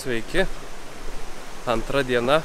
sveiki. Antra diena.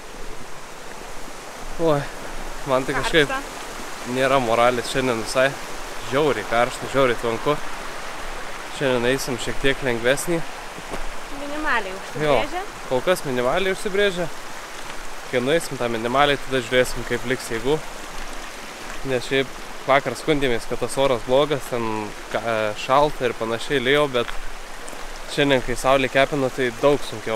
Oi, man tai kažkaip nėra moralės šiandien visai. Žiauriai karšta, žiauriai tvanku. Šiandien eisim šiek tiek lengvesnį. Minimaliai užsibrėžę. Jo, kol kas minimaliai užsibrėžę. Kai nueisim tą minimaliai, tada žiūrėsim, kaip liks jėgų. Nes šiaip vakar skundėmės, kad tas oras blogas, ten šalta ir panašiai lijo, bet šiandien, kai saulė kepina, tai daug sunkiau.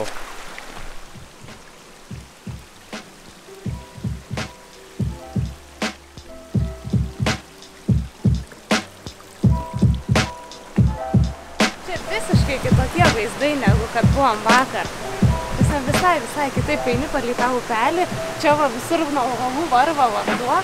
Čia visiškai kitokie vaizdai, negu kad buvom vakar. Visai kitaip eini palei tą upelį. Čia va visur nuo uolų varva vanduo.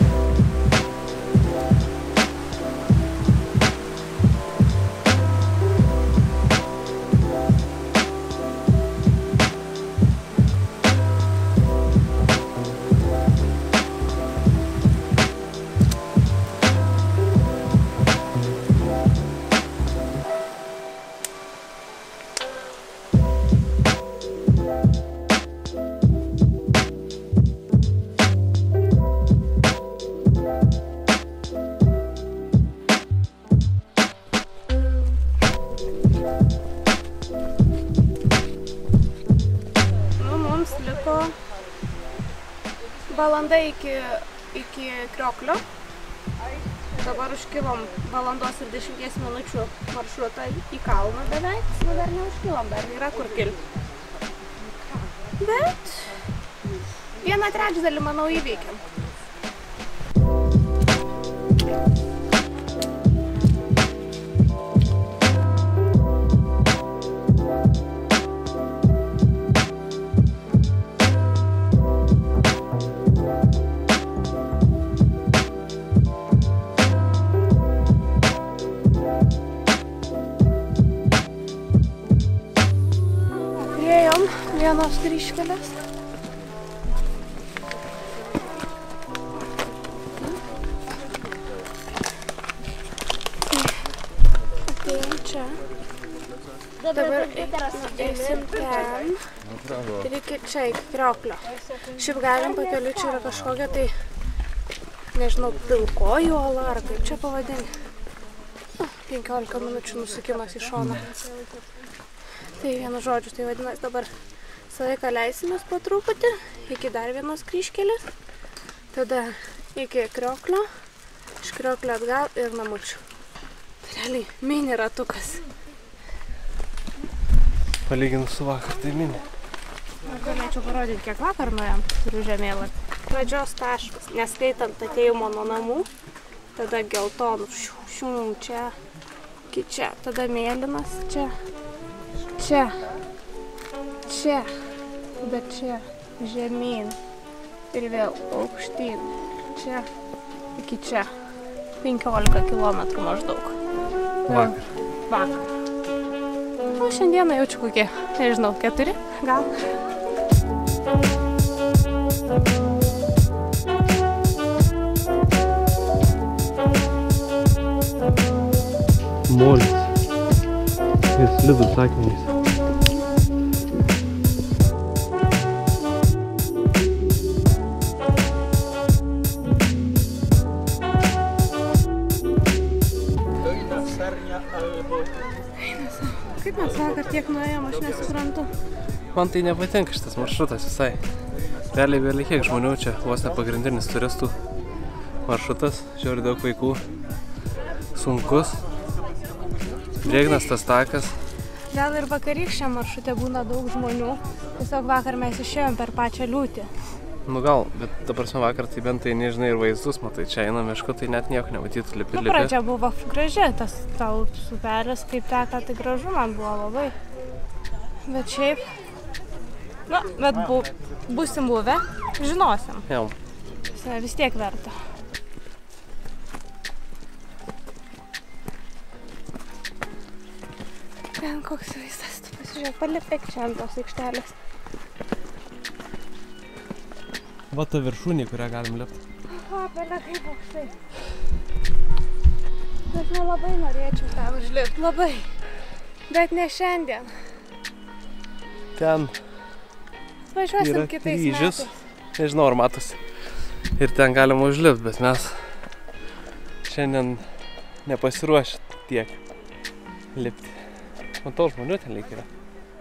Valanda iki Krioklio. Dabar užkilom valandos ir 10 minučių maršrutą į kalną beveik. Dar neužkilom, dar yra kur kilti. Bet 1/3, manau, įveikiam. Vienos kryžkelės. Atėjom čia. Dabar eisim ten. Ir iki čia, iki Krioklio. Šiaip galim pakeliu, čia yra kažkokia tai, nežinau, pilkoji uola, ar kaip čia pavadinti. 15 minučių nusukimas į šoną. Tai vienu žodžiu, tai vadinasi dabar savaiką leisimės po truputį, iki dar vienos kryžkelės, tada iki Krioklio, iš Krioklio atgal ir namučių. Tai realiai mini ratukas. Palyginus su vakar, tai mini. Galėčiau parodyti, kiek vakar nuėjom, turiu žemėlapį. Pradžios taškas, neskaitant atėjimo nuo namų, tada geltonų, čia, iki čia, tada mėlynas, čia, tada čia, žemyn ir vėl aukštyn, čia, iki čia, 15 kilometrų maždaug. Vakar. O šiandieną jaučiu kokie, nežinau, 4 gal. Molis. Ir slidus akmenys. Kaip mes vakar tiek nuėjom, aš nesuprantu. Man tai nepatinka šitas maršrutas visai. Realiai kiek žmonių čia, vos ne pagrindinis turistų maršrutas, žiūri daug vaikų, sunkus, drėgnas tas takas. Gal ir vakarykščiam maršrute būna daug žmonių, tiesiog vakar mes išėjom per pačią liūtį. Nu gal, bet ta prasme vakar tai bent tai nežinai ir vaizdus, matai, čia eina mišku, tai net nieko nematytų, lipi. Pradžia buvo graži, tas tau upelis kaip teka, tai gražu man buvo labai. Bet šiaip, bet būsim buvę, žinosim. Jau. Vis tiek verta. Ten koks vaizdas, tu pasižiūrėk, palipėk čia ant tos aikštelės. Va ta viršūnė, kurią galim lipti. Apelė kaip aukštai. Bet nelabai norėčiau tą užlipti, labai. Bet ne šiandien. ten yra kryžius. Nežinau, ar matosi. Ir ten galima užlipti, bet mes šiandien nepasiruošę tiek lipti. Matau, žmonių ten lyg yra.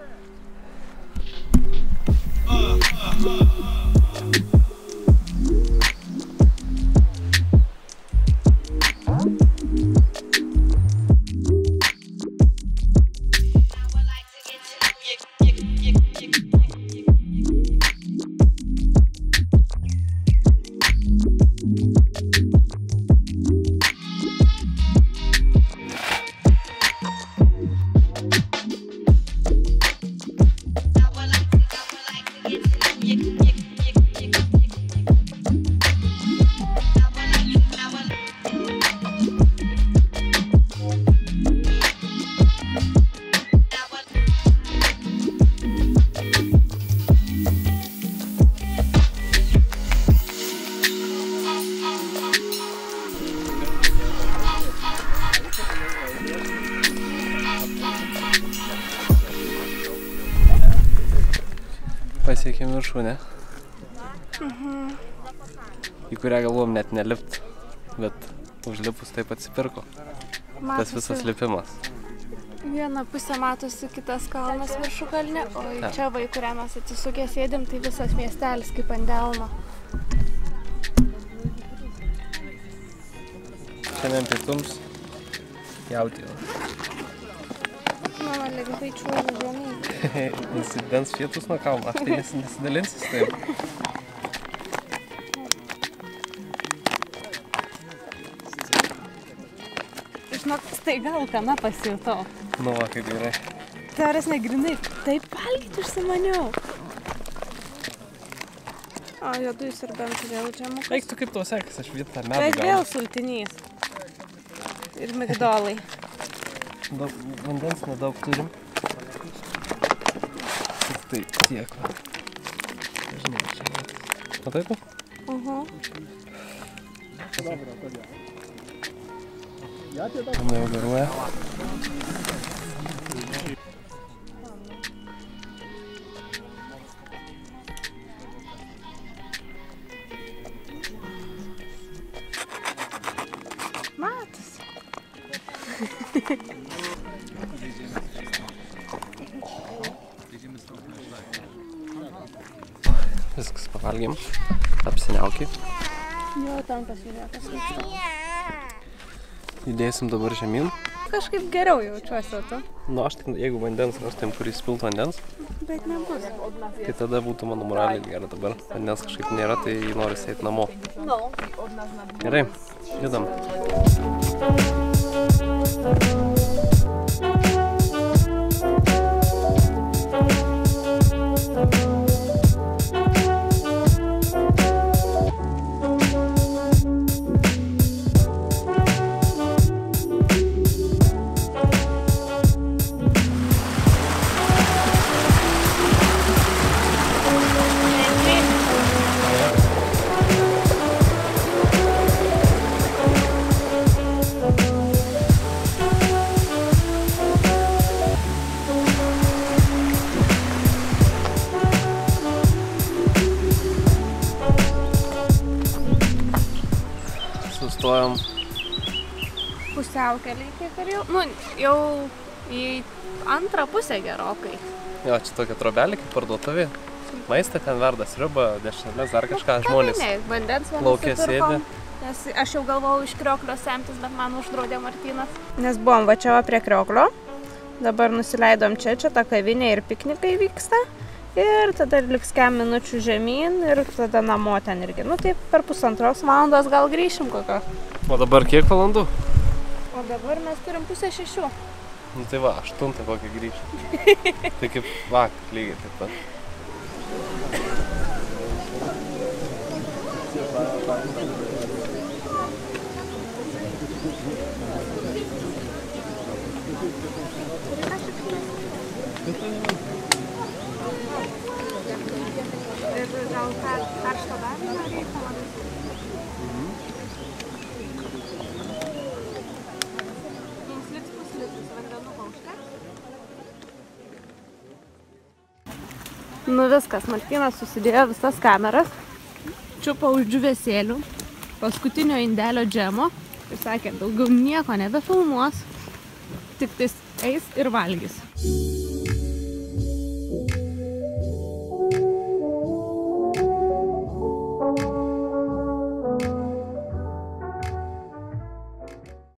Pasiekėm viršūnę, į kurią galvom net nelipt, bet užlipus taip atsipirko. Tas visas lipimas. Viena pusė matosi, kitas kalnas viršukalnė, o čia va, į kurią mes atsisukę sėdim, tai visas miestelis kaip ant delno. Šiandien pietums jautiena. Mama, lengvai čiuožia žemyn. Nusidens pietus nuo kalno, tai jis nesidalinsis taip. Žinok, staiga alkana pasijutau. Nu va, kaip gerai. Teoras negrinai, taip valgyti užsimaniau. O, juodų serbentų vėl džemukas. Eik tu kaip tau sekas, aš vietą medų Bet vėl sultinys. Ir migdolai. Vandens nedaug turim. Tik tai tiek va. Žinai, čia va. Matai tu? Mama jau garuoja. Matas. Viskas, pavalgėm, apsiniaukiai. Jo, ten pasižiūrėtas vyksta. Judėsim dabar žemyn. Kažkaip geriau jaučiuosi, tu? Nu, aš tik, jeigu vandens rastum, kuris pilt vandens, Bet nebus. tai tada būtų mano moralė gera dabar. Vandens kažkaip nėra, tai noriu eiti namo. Gerai, judam. Sustojom. Pusiaukelį kiek ar jau? Nu, jau į antrą pusę gerokai. Jo, čia tokia trobelė kaip parduotuvė. Maistą ten verda sriubą, dešreles, dar kažką žmonės. Ne, vandens lauke sėdi. Nes aš jau galvojau iš Krioklio semtis, bet man uždraudė Martynas. Nes buvom va čia va prie Krioklio. Dabar nusileidom čia ta kavinė ir piknikai vyksta. Ir tada liks kem minučių žemyn ir tada namo ten irgi. Nu taip per 1,5 valandos gal grįšim kokio. O dabar kiek valandų? O dabar mes turim 5:30. Nu tai va, 8 kokį grįžti. Tai kaip vakar lygiai taip pat. Ir gal karšto davinio reikia? Mums liks puslitis vandenuko užteks. Nu viskas, Martynas susidėjo visas kameras, čiupo už džiuvesėlių, paskutinio indelio džemo ir sakė, daugiau nieko nebefilmuos, tik tais eis ir valgys.